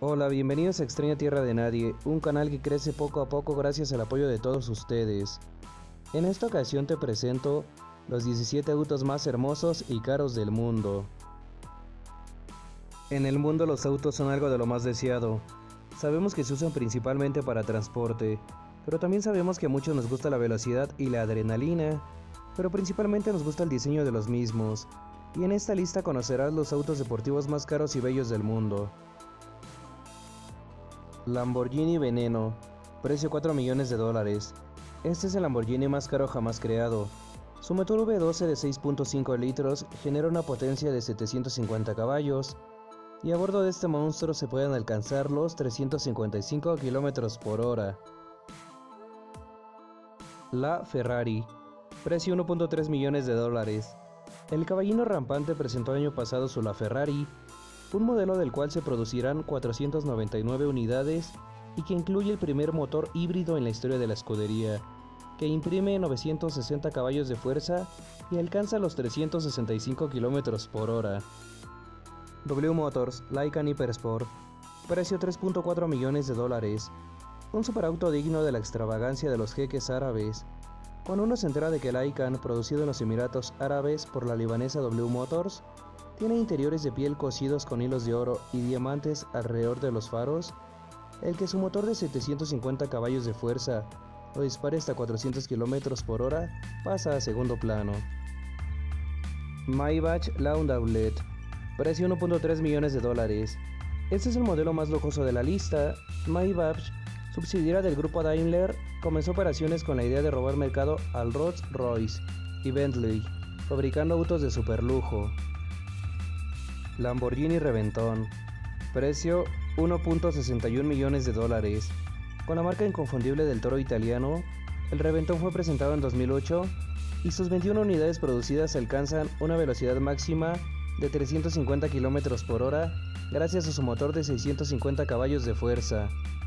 Hola, bienvenidos a Extraña Tierra de Nadie, un canal que crece poco a poco gracias al apoyo de todos ustedes. En esta ocasión te presento los 17 autos más hermosos y caros del mundo. En el mundo los autos son algo de lo más deseado. Sabemos que se usan principalmente para transporte, pero también sabemos que a muchos nos gusta la velocidad y la adrenalina, pero principalmente nos gusta el diseño de los mismos. Y en esta lista conocerás los autos deportivos más caros y bellos del mundo. Lamborghini Veneno, precio $4 millones. Este es el Lamborghini más caro jamás creado. Su motor V12 de 6.5 litros genera una potencia de 750 caballos, y a bordo de este monstruo se pueden alcanzar los 355 km por hora. La Ferrari, precio $1.3 millones. El caballino rampante presentó el año pasado su La Ferrari, un modelo del cual se producirán 499 unidades y que incluye el primer motor híbrido en la historia de la escudería, que imprime 960 caballos de fuerza y alcanza los 365 km por hora. W Motors Lycan Hypersport, precio $3.4 millones. Un superauto digno de la extravagancia de los jeques árabes. Cuando uno se entera de que el Lycan, producido en los Emiratos Árabes por la libanesa W Motors, tiene interiores de piel cosidos con hilos de oro y diamantes alrededor de los faros, el que su motor de 750 caballos de fuerza lo dispare hasta 400 km por hora pasa a segundo plano. Maybach Landaulet, precio $1.3 millones. Este es el modelo más lujoso de la lista. Maybach, subsidiaria del grupo Daimler, comenzó operaciones con la idea de robar mercado al Rolls-Royce y Bentley, fabricando autos de superlujo. Lamborghini Reventón, precio $1.61 millones. Con la marca inconfundible del toro italiano, el Reventón fue presentado en 2008 y sus 21 unidades producidas alcanzan una velocidad máxima de 350 km por hora gracias a su motor de 650 caballos de fuerza.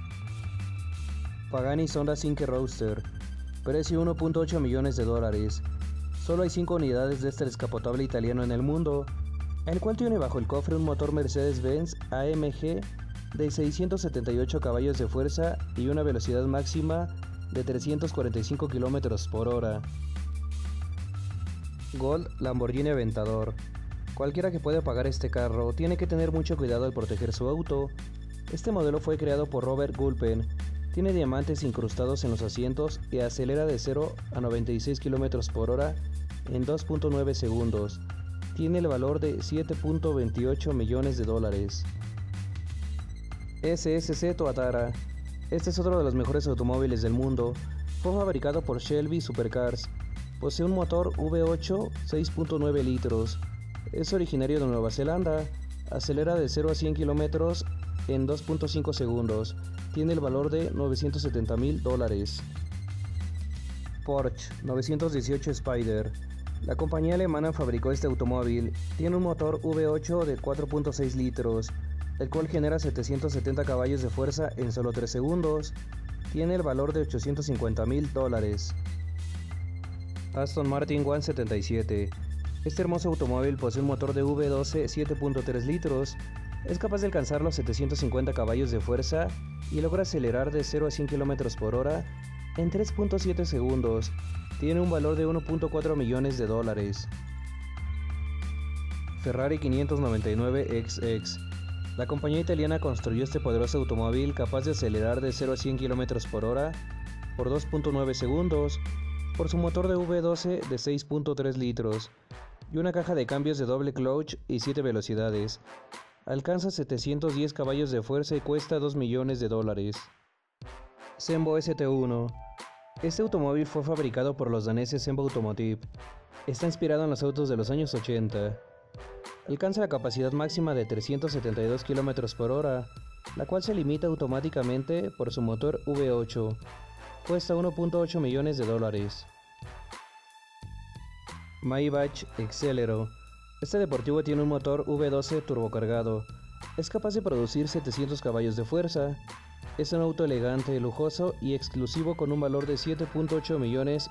Pagani Zonda Cinque Roadster, precio $1.8 millones. Solo hay 5 unidades de este descapotable italiano en el mundo, el cual tiene bajo el cofre un motor Mercedes-Benz AMG de 678 caballos de fuerza y una velocidad máxima de 345 km por hora. Gold Lamborghini Aventador. Cualquiera que pueda pagar este carro tiene que tener mucho cuidado al proteger su auto. Este modelo fue creado por Robert Gulpen, tiene diamantes incrustados en los asientos y acelera de 0 a 96 km por hora en 2.9 segundos. Tiene el valor de $7.28 millones. SSC Tuatara. Este es otro de los mejores automóviles del mundo. Fue fabricado por Shelby Supercars. Posee un motor V8 6.9 litros. Es originario de Nueva Zelanda. Acelera de 0 a 100 km en 2.5 segundos. Tiene el valor de $970.000. Porsche 918 Spyder. La compañía alemana fabricó este automóvil. Tiene un motor V8 de 4.6 litros, el cual genera 770 caballos de fuerza en solo 3 segundos. Tiene el valor de $850.000. Aston Martin 177. Este hermoso automóvil posee un motor de V12 7.3 litros, es capaz de alcanzar los 750 caballos de fuerza y logra acelerar de 0 a 100 km por hora en 3.7 segundos. Tiene un valor de $1.4 millones. Ferrari 599XX. La compañía italiana construyó este poderoso automóvil capaz de acelerar de 0 a 100 km por hora por 2.9 segundos por su motor de V12 de 6.3 litros y una caja de cambios de doble clutch y 7 velocidades. Alcanza 710 caballos de fuerza y cuesta $2 millones. Sembo ST1. Este automóvil fue fabricado por los daneses Sembo Automotive. Está inspirado en los autos de los años 80. Alcanza la capacidad máxima de 372 km por hora, la cual se limita automáticamente por su motor V8. Cuesta $1.8 millones. Maybach Exelero. Este deportivo tiene un motor V12 turbocargado. Es capaz de producir 700 caballos de fuerza. Es un auto elegante, lujoso y exclusivo con un valor de $7.8 millones.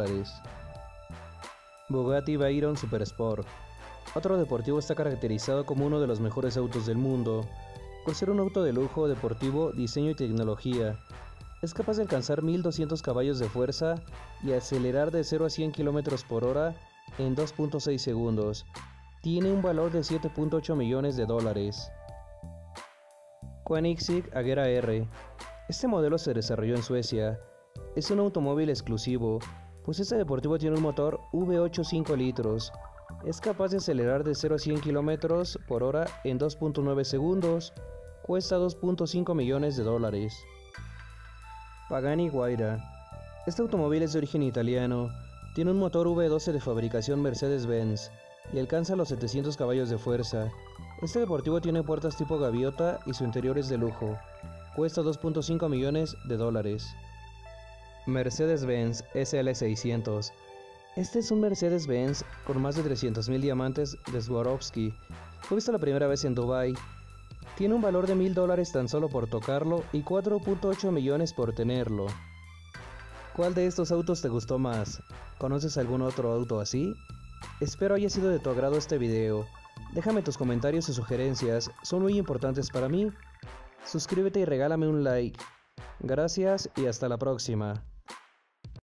Bugatti Veyron Supersport. Otro deportivo está caracterizado como uno de los mejores autos del mundo. por ser un auto de lujo, deportivo, diseño y tecnología. Es capaz de alcanzar 1200 caballos de fuerza y acelerar de 0 a 100 km por hora en 2.6 segundos. Tiene un valor de 7.8 millones de dólares. Koenigsegg Agera R. Este modelo se desarrolló en Suecia. Es un automóvil exclusivo, pues este deportivo tiene un motor V8 5 litros. Es capaz de acelerar de 0 a 100 km por hora en 2.9 segundos. Cuesta 2.5 millones de dólares. Pagani Huayra. Este automóvil es de origen italiano. Tiene un motor V12 de fabricación Mercedes-Benz y alcanza los 700 caballos de fuerza. Este deportivo tiene puertas tipo gaviota y su interior es de lujo. Cuesta 2.5 millones de dólares. Mercedes-Benz SL600. Este es un Mercedes-Benz con más de 300.000 diamantes de Swarovski. Fue visto la primera vez en Dubai. Tiene un valor de $1000 tan solo por tocarlo y 4.8 millones por tenerlo. ¿Cuál de estos autos te gustó más? ¿Conoces algún otro auto así? Espero haya sido de tu agrado este video. Déjame tus comentarios y sugerencias, son muy importantes para mí. Suscríbete y regálame un like. Gracias y hasta la próxima.